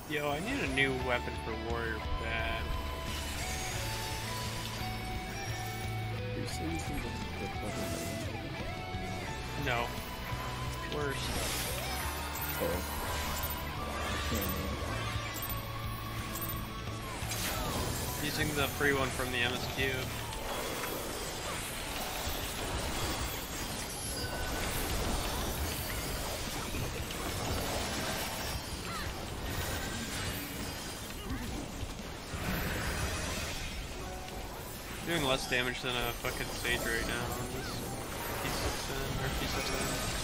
Yo, I need a new weapon for warrior bad. You say you think the weapon No. Worse. oh. I can't Using the free one from the MSQ. Doing less damage than a fucking Sage right now on this P6N or P6N.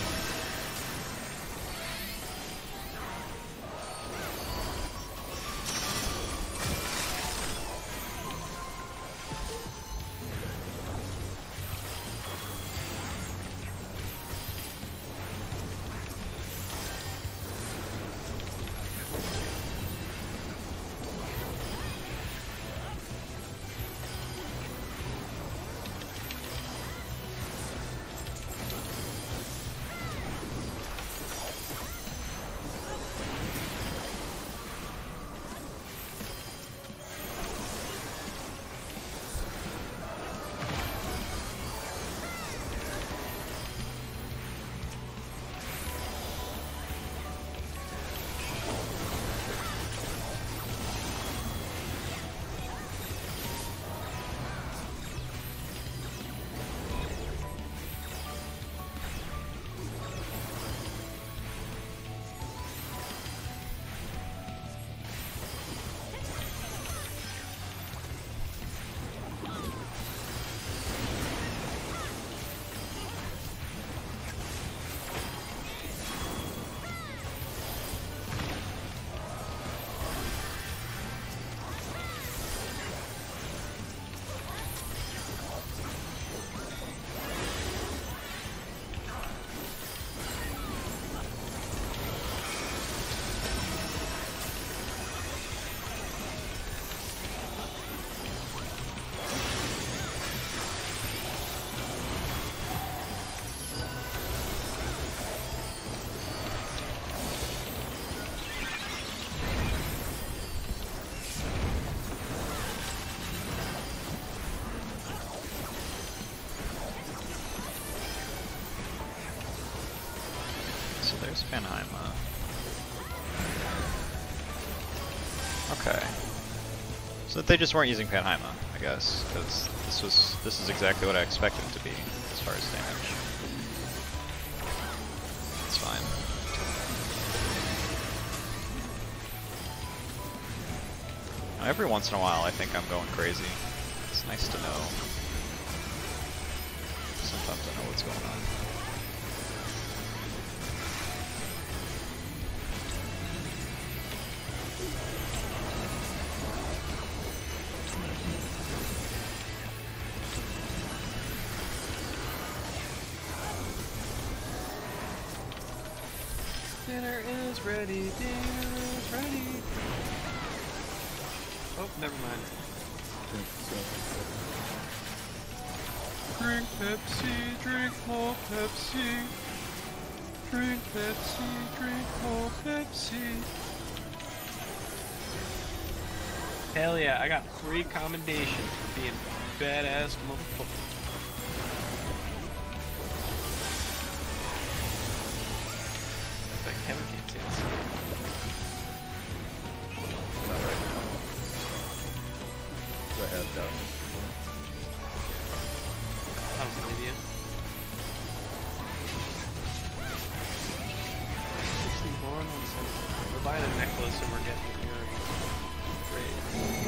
There's Panheima. Okay. So they just weren't using Panheima, I guess, because this is exactly what I expected it to be as far as damage. It's fine. Now, every once in a while I think I'm going crazy. It's nice to know. Sometimes I know what's going on. Dinner is ready, dinner is ready. Oh, never mind. Drink Pepsi, drink more Pepsi. Drink Pepsi, drink more Pepsi. Hell yeah, I got free commendation for being a badass motherfucker. Kevin can't see us. Not right now. I have done. I was an idiot. 61, 170. We're buying a necklace and we're getting an earring. Great.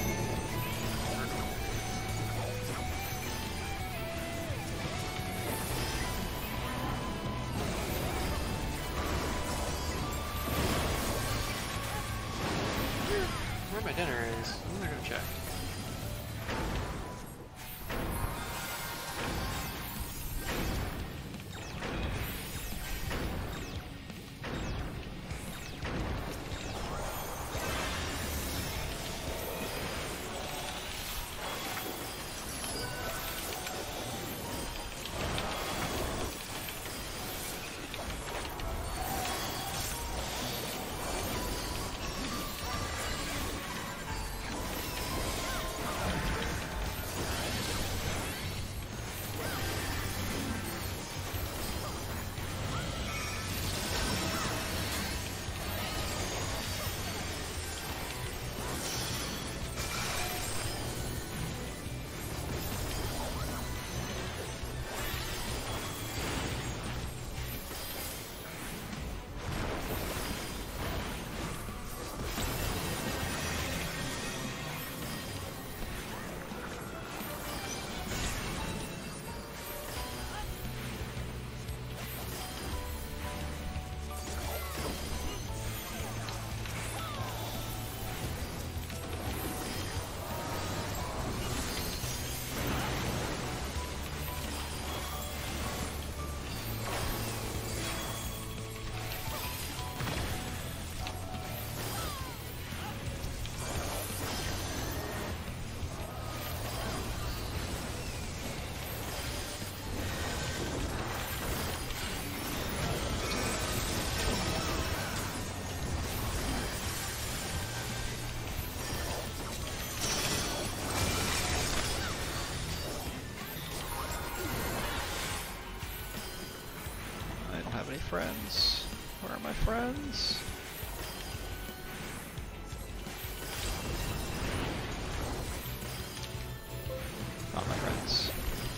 Where my dinner is. I'm gonna go check. Where are my friends? Not my friends.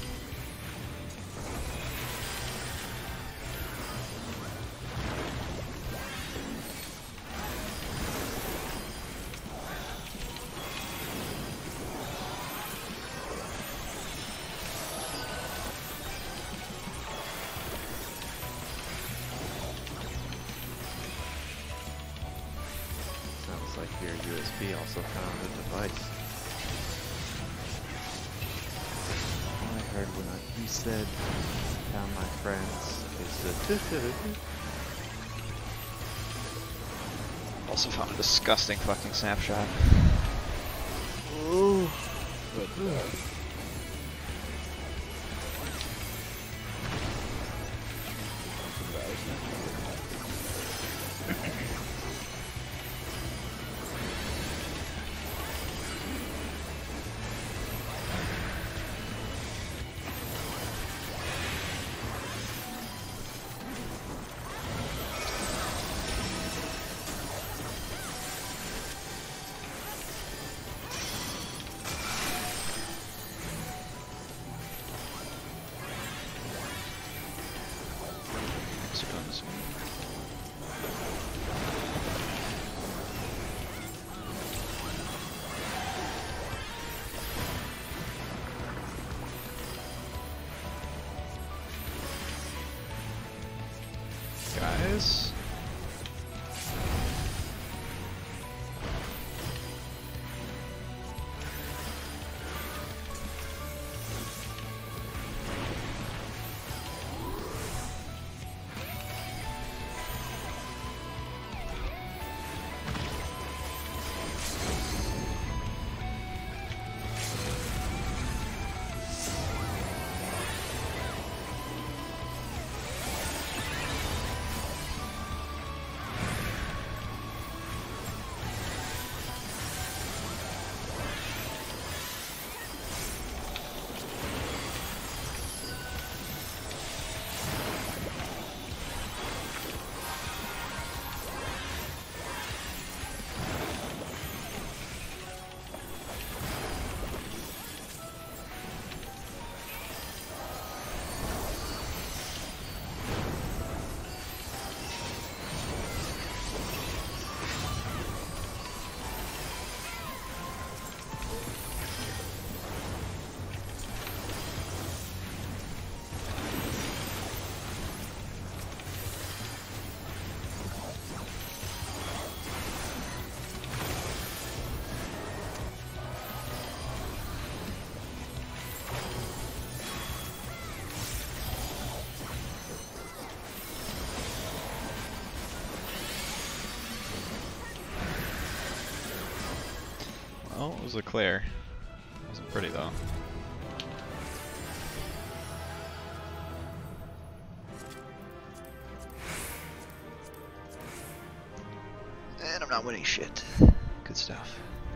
Sounds like your USB also found the device. All I heard when you said found my friends is the Also found a disgusting fucking snapshot. Oh. Guys. Well, it was a clear. It wasn't pretty though. And I'm not winning shit. Good stuff.